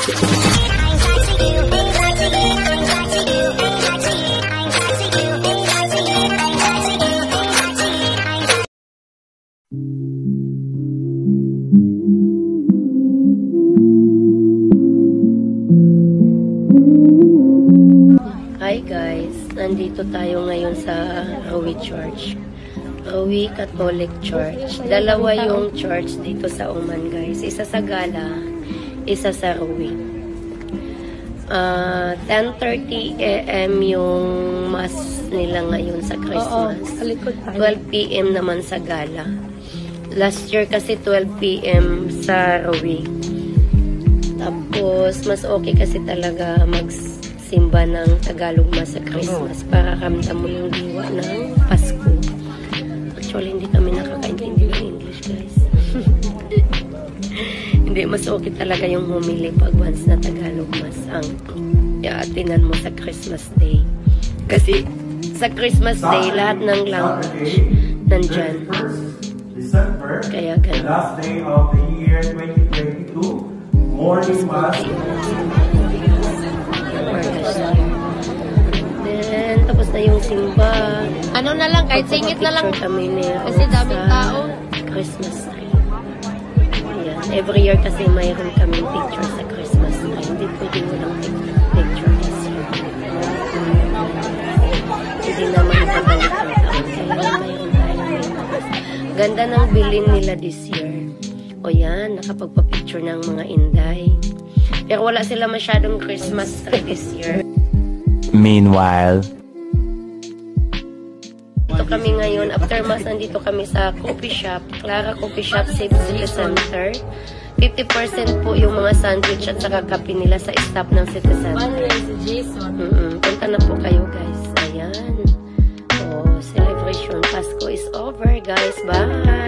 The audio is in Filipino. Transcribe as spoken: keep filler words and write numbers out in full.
Hi guys, nandito tayo ngayon sa Rowi Church. Rowi Catholic Church. Dalawa yung church dito sa Oman guys. Isa sa Gala, isa sa Rowi. Uh, ten thirty a m yung mass nila ngayon sa Christmas. twelve p m naman sa Gala. Last year kasi twelve p m sa Rowi. Tapos, mas okay kasi talaga magsimba ng Tagalog Mass sa Christmas para ramdam mo yung diwa ng Pasko. Actually, hindi kami nakakaintindi ng English, guys. Hindi, mas okay talaga yung humili pag once na Tagalog Mass ang iaatinan mo sa Christmas Day. Kasi sa Christmas Day, lahat ng language nandyan. Kaya ganun. Last day of the year twenty twenty-two, morning mass. Then, tapos na yung simba. Ano na lang, kahit singit na lang. Kami Kasi daming tao. Christmas tree. Ayan. Every year kasi mayroon kaming picture sa Christmas tree. Hindi pwede mo lang picture this year. Hindi naman ibabalik ang taon. Kaya mayroon tayo. Ganda ng bilin nila this year. O yan, nakapagpa-picture ng mga inday. Pero wala sila masyadong Christmas tree this year. Meanwhile, dito kami ngayon, after mass, nandito kami sa coffee shop, Clara Coffee Shop, Save City Center. fifty percent po yung mga sandwich at saka kape nila sa staff ng City Center. Jason. Mm -mm. Punta na po kayo guys. Ayan. Oh, celebration. Pasko is over guys. Bye!